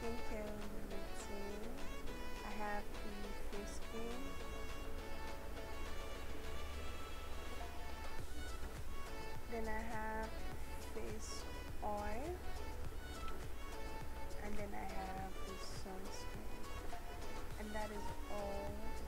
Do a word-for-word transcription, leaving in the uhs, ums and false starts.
skincare routine. I have the face cream, then I have face oil, and then I have the sunscreen, and that is all